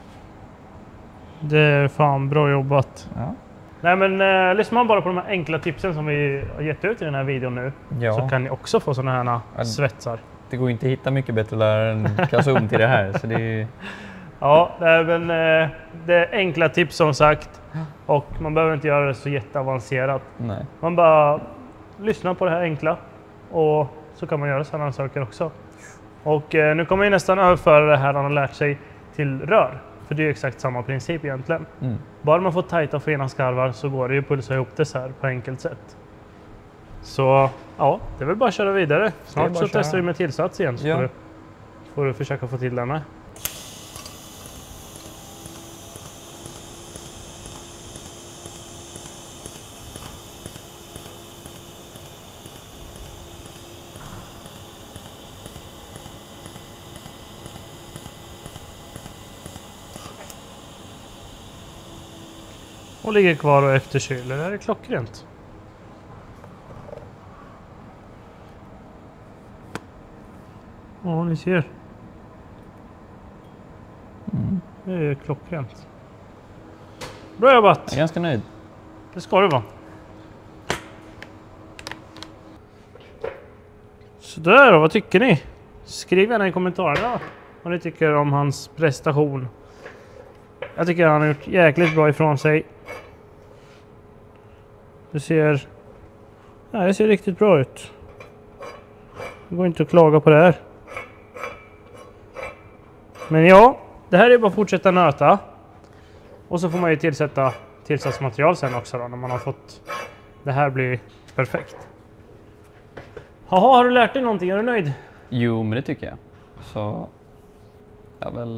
Det är fan bra jobbat. Ja. Nej men lyssnar man bara på de här enkla tipsen som vi har gett ut i den här videon nu. Ja. Så kan ni också få sådana här svetsar. Det går inte att hitta mycket bättre lärare än Kazum till det här. Så det är... Ja, det är enkla tips som sagt. Och man behöver inte göra det så jätteavancerat. Nej. Man bara lyssnar på det här enkla. Och så kan man göra sådana saker också. Och nu kommer jag nästan överföra det här han har lärt sig till rör. För det är exakt samma princip egentligen. Bara man får tajta och fina skarvar så går det ju att pulsa ihop det så här på enkelt sätt. Så ja, det är väl bara att köra vidare. Snart så testar vi med tillsats igen så får du försöka få till den här. Och ligger kvar och efterkyler. Det här är klockrent. Ja, ni ser. Det är klockrent. Bra jobbat! Jag är ganska nöjd. Det ska det vara. Sådär då, vad tycker ni? Skriv gärna i kommentarerna vad ni tycker om hans prestation. Jag tycker han har gjort jäkligt bra ifrån sig. Det ser riktigt bra ut. Det går inte att klaga på det här. Men ja, det här är bara att fortsätta nöta. Och så får man ju tillsätta tillsatsmaterial sen också då, när man har fått det här bli perfekt. Jaha, har du lärt dig någonting? Är du nöjd? Jo, men det tycker jag. Så jag har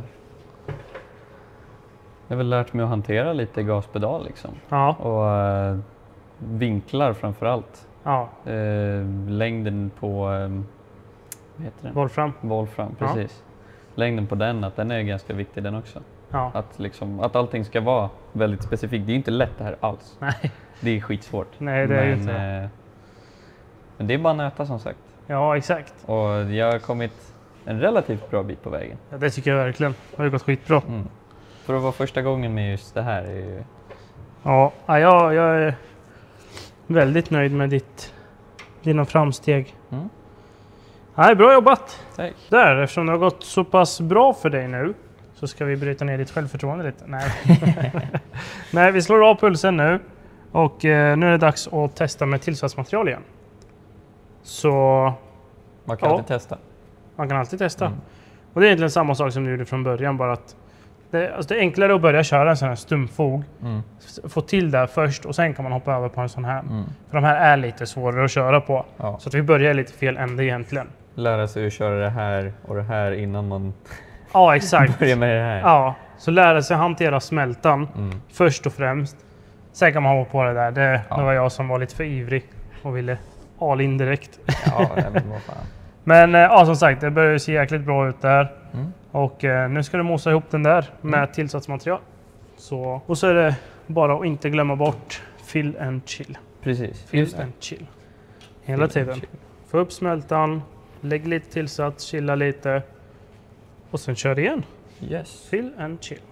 väl lärt mig att hantera lite gaspedal liksom. Ja. Och vinklar framför allt. Ja. Längden på vad heter den? Wolfram. Precis. Längden på den, att den är ganska viktig den också. Ja. Att allting ska vara väldigt specifikt. Det är inte lätt det här alls. Nej. Det är skitsvårt. Nej, det är ju inte. Men det är bara att nöta som sagt. Ja, exakt. Och jag har kommit en relativt bra bit på vägen. Ja, det tycker jag verkligen. Det har gått skitbra. För att vara första gången med just det här är ju... Ja, jag är väldigt nöjd med dina framsteg. Nej, bra jobbat! Tack. Där, eftersom det har gått så pass bra för dig nu så ska vi bryta ner ditt självförtroende lite. Nej, Nej, vi slår av pulsen nu och nu är det dags att testa med tillsatsmaterial igen. Så Man kan alltid testa. man kan alltid testa. Och det är egentligen samma sak som du gjorde från början, bara att det är enklare att börja köra en sån här stumfog. Få till det först och sen kan man hoppa över på en sån här. För de här är lite svårare att köra på. Ja. Så att vi börjar lite fel ände egentligen. Lära sig att köra det här och det här innan man Ja, exakt. börjar med det här. Ja, så lära sig hantera smältan först och främst. Sen kan man hoppa på det där. Det var jag som var lite för ivrig och ville all in direkt. Ja, men vad fan. Men ja, som sagt, det börjar se jäkligt bra ut där. Och nu ska du mosa ihop den där med tillsatsmaterial. Och så är det bara att inte glömma bort fill and chill. Precis. Fill and chill. Hela tiden. Få upp smältan, lägg lite tillsats, chilla lite. Och sen kör igen. Yes. Fill and chill.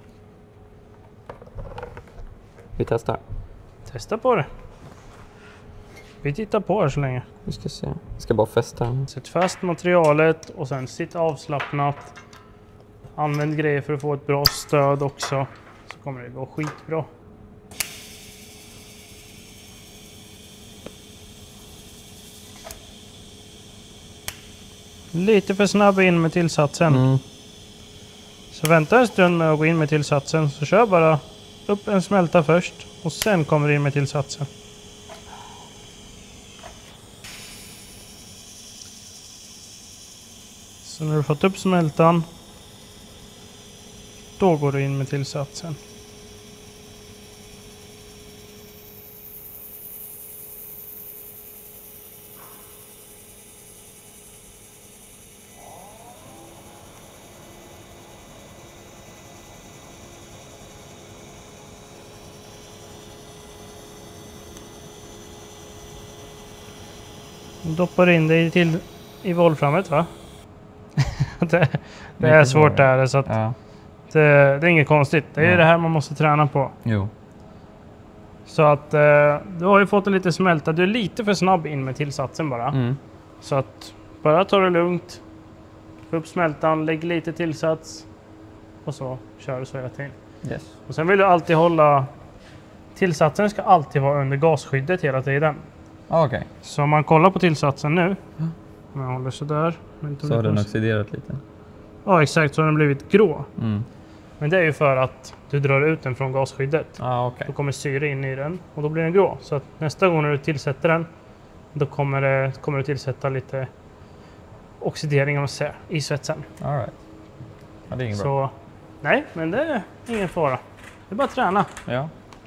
Vi testar. Testa på det. Vi tittar på här så länge. Vi ska se. Jag ska bara fästa den. Sätt fast materialet och sen sitt avslappnat. Använd grejer för att få ett bra stöd också. Så kommer det gå skitbra. Lite för snabb in med tillsatsen. Så vänta en stund med att gå in med tillsatsen. Så kör bara upp en smälta först. Och sen kommer du in med tillsatsen. Så när du fått upp smältan. Då går du in med tillsatsen. Doppar in dig i volframet, va? det är svårt där, så att det är inget konstigt. Det är det här man måste träna på. Jo. Så att du har ju fått en lite smälta. Du är lite för snabb in med tillsatsen bara. Så att bara ta det lugnt. Få upp smältan, lägg lite tillsats. Och så kör du så hela tiden. Yes. Och sen vill du alltid hålla... Tillsatsen ska alltid vara under gasskyddet hela tiden. Okej. Så om man kollar på tillsatsen nu. Om jag håller sådär. Så har den oxiderat lite. Ja, exakt. Så har den blivit grå. Men det är ju för att du drar ut den från gasskyddet. Då kommer syre in i den och då blir den grå. Så att nästa gång när du tillsätter den, då kommer du tillsätta lite oxidering av i svetsen. All right. Ja, det är inget bra. Så nej, men det är ingen fara. Det är bara att träna. Ja.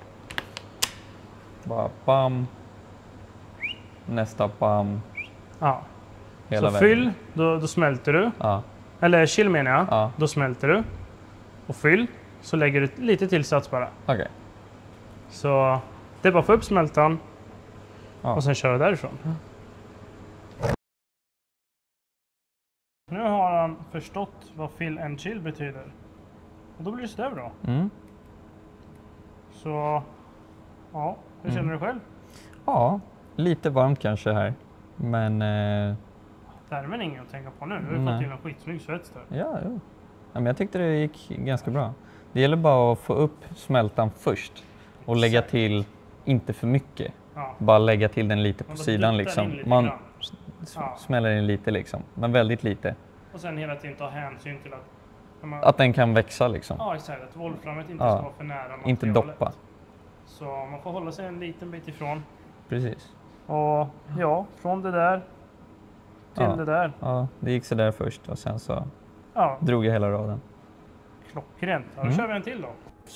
Bara bam. Nästa bam. Ja. Hela Så vägen. fyll, då smälter du. Ja. Eller chill menar jag. Ja. Då smälter du. Och fyll, så lägger du lite tillsats bara. Okej. Så det är bara att få upp smältan och sen köra därifrån. Nu har han förstått vad fill and chill betyder. Och då blir det så där bra. Så, ja, hur känner du själv? Ja, lite varmt kanske här. Men... Värmen är inget att tänka på nu. Du har fått till en skitsnygg svets där. Ja, men jag tyckte det gick ganska bra. Det gäller bara att få upp smältan först. Och lägga till, inte för mycket. Ja. Bara lägga till den lite på Man sidan duttar liksom. in lite Man grann. smäller in lite liksom. Men väldigt lite. Och sen hela tiden ta hänsyn till att den kan växa liksom. Ja, exakt. Att wolframet inte ska vara för nära materialet. Inte doppa. Så man får hålla sig en liten bit ifrån. Precis. Och ja, från det där till det där. Ja, det gick så där först och sen så Ja, drog jag hela raden. klockrent. Ja, då kör vi en till då.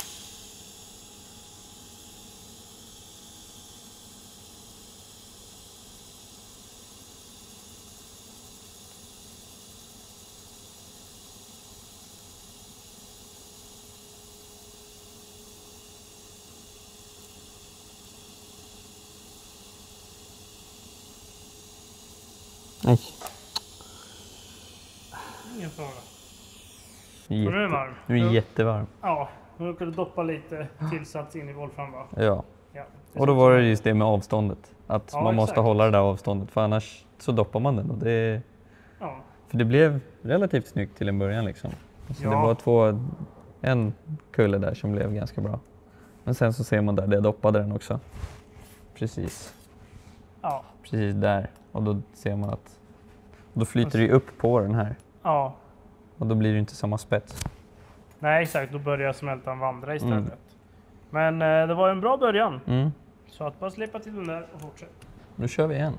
Nej. Ingen fara. Nu Och nu är den varm. är den jättevarm. Ja, nu kan du doppa lite tillsats in i wolfram, va? Ja. Ja. Och då var det just det med avståndet. Att Ja, man måste exakt. hålla det där avståndet. För annars så doppar man den. Och det, Ja. för det blev relativt snyggt till en början liksom. Så Ja. det var en kulle där som blev ganska bra. Men sen så ser man där jag doppade den också. Precis där. Och då ser man att då flyter det upp på den här. Ja. Och då blir det inte samma spets. Nej, exakt. Då börjar smältan vandra istället. Men det var en bra början. Så att bara slipa till den där och fortsätt. Nu kör vi igen.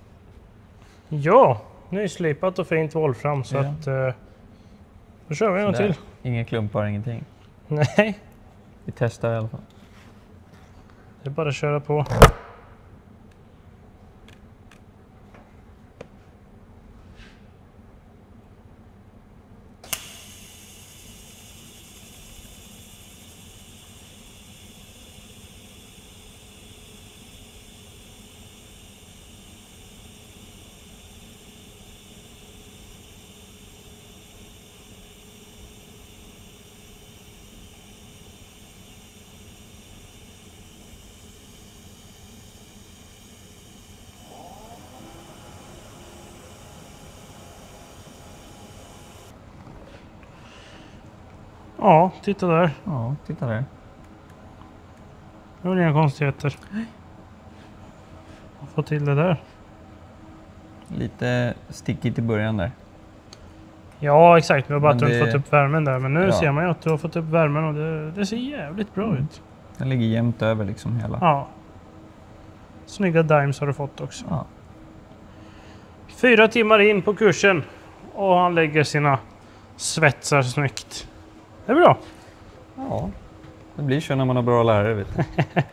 Ja, nu är slipat och fint wolfram så att då kör vi en gång till. Inga klumpar, ingenting. Nej, Vi testar i alla fall. det är bara att köra på. Ja, titta där. Ja, titta där. Det var inga konstigheter. Få till det där. Lite stickigt i början där. Ja, exakt. Vi har bara Men inte det- fått upp värmen där. Men nu Ja. ser man ju att du har fått upp värmen och det ser jävligt bra ut. Den ligger jämnt över liksom hela. Ja. Snygga dimes har du fått också. Ja. 4 timmar in på kursen och han lägger sina svetsar snyggt. Det är bra. Ja, det blir så när man har bra lärare vet du.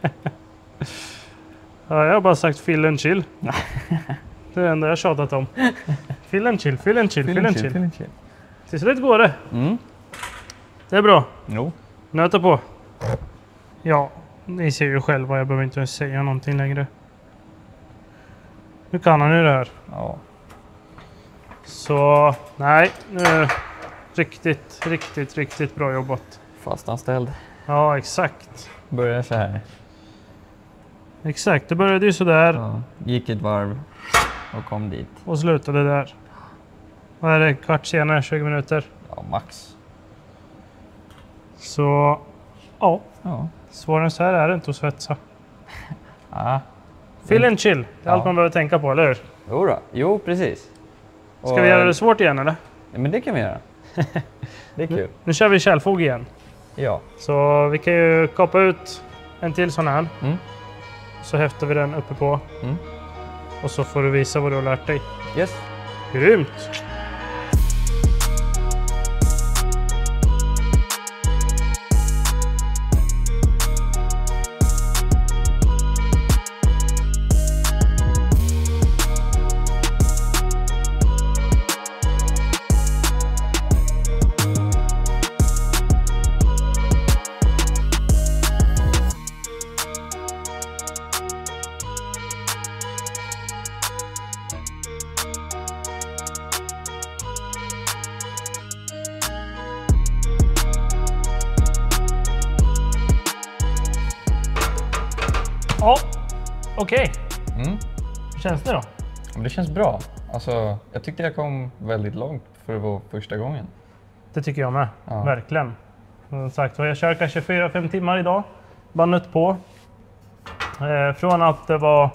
Ja, jag har bara sagt fill and chill. Det är det enda jag tjatat om. Fill and chill, fill and chill, fill and chill. Till slut går det. Det är bra. Jo. Nöta på. Ja, ni ser ju själva. Jag behöver inte ens säga någonting längre. Nu kan han ju det här. Ja. Så nej, riktigt bra jobbat. Fastanställd. Ja, exakt. Börjar så här. Exakt, det började ju sådär Ja. Gick ett varv och kom dit. och slutade där. Vad är det? Kvart senare, 20 minuter. Ja, max. Så ja, Ja. svårare än så här är det inte att svetsa. Ah. Fill and chill, det är allt Ja. man behöver tänka på, eller hur? Jo då. Jo, precis. Ska vi göra det svårt igen, eller? Ja, men det kan vi göra. Det är kul. Nu kör vi kärlfog igen. Ja. Så vi kan ju kapa ut en till sån här. Mm. Så häftar vi den uppe på. Mm. Och så får du visa vad du har lärt dig. Yes. Grymt! Okej. Mm. Hur känns det då? Men det känns bra. Alltså, jag tyckte jag kom väldigt långt för att vara första gången. Det tycker jag med. Ja. Verkligen. Som sagt, jag kör kanske 4-5 timmar idag. Bara nött på. Från att det var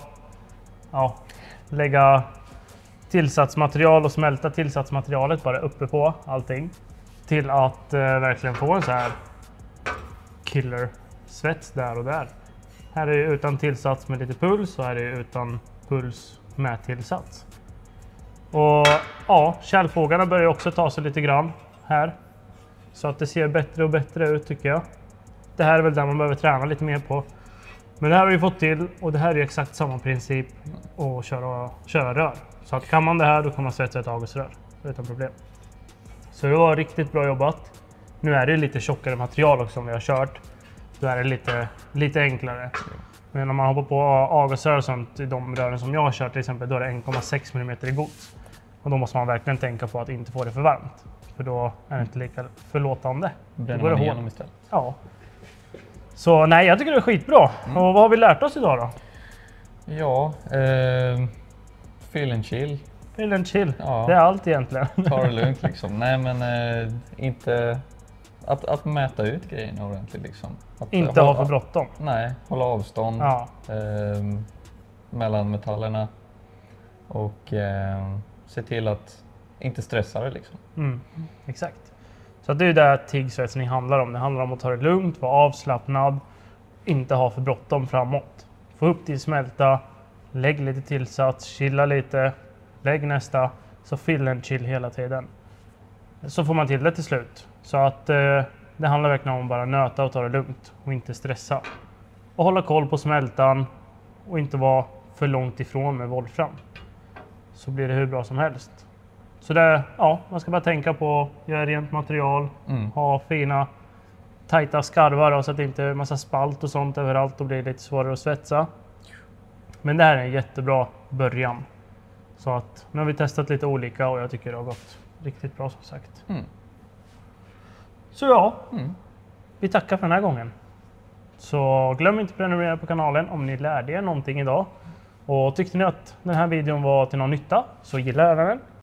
lägga tillsatsmaterial och smälta tillsatsmaterialet bara uppe på allting. Till att verkligen få en så här killer svets där och där. Här är det utan tillsats med lite puls och här är det utan puls med tillsats. Och ja, kärlfågarna börjar också ta sig lite grann här. Så att det ser bättre och bättre ut tycker jag. Det här är väl där man behöver träna lite mer på. Men det här har vi fått till och det här är exakt samma princip att köra rör. Så att kan man det här då kan man svetsa ett Augusrör utan problem. Så det var riktigt bra jobbat. Nu är det lite tjockare material också som vi har kört. Då är det lite enklare. Men om man hoppar på Augusrör och sånt i de rören som jag har kört till exempel, då är det 1,6 mm i gods. Och då måste man verkligen tänka på att inte få det för varmt. För då är det inte lika förlåtande. Bränner man igenom istället. Ja. Så nej, jag tycker det är skitbra. Och vad har vi lärt oss idag då? Ja, feel and chill. Feel and chill. Ja. Det är allt egentligen. Ta det lugnt liksom. Nej men inte... Att mäta ut grejerna ordentligt liksom. Att Inte ha för bråttom. Nej, hålla avstånd mellan metallerna. Och se till att inte stressa det liksom. Exakt. Så det är ju det TIG-svetsning handlar om. Det handlar om att ta det lugnt, vara avslappnad, inte ha för bråttom framåt. Få upp till smälta, lägg lite tillsats, chilla lite, lägg nästa, så fill and chill hela tiden. Så får man till det till slut. Så att det handlar verkligen om att bara nöta och ta det lugnt och inte stressa. Och hålla koll på smältan och inte vara för långt ifrån med volfram. Så blir det hur bra som helst. Så det, man ska bara tänka på att göra rent material, ha fina tajta skarvar så att det inte är massa spalt och sånt överallt och blir lite svårare att svetsa. Men det här är en jättebra början. Så att nu har vi testat lite olika och jag tycker det har gått riktigt bra som sagt. Så vi tackar för den här gången. Så glöm inte att prenumerera på kanalen om ni lärde er någonting idag. Och tyckte ni att den här videon var till någon nytta så gilla den.